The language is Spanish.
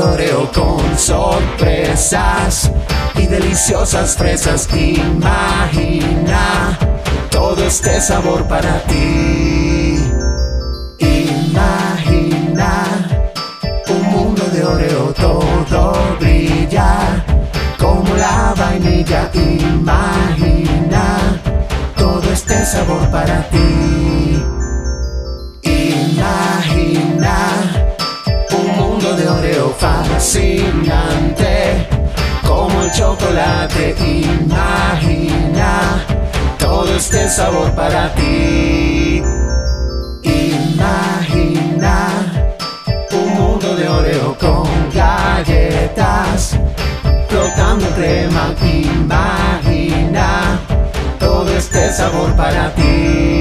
Oreo con sorpresas y deliciosas fresas. Imagina todo este sabor para ti. Imagina un mundo de Oreo, todo brilla como la vainilla. Imagina todo este sabor para ti. Imagina un mundo de Oreo fascinante como el chocolate. Imagina todo este sabor para ti. Imagina un mundo de Oreo con galletas flotando en crema. Imagina todo este sabor para ti.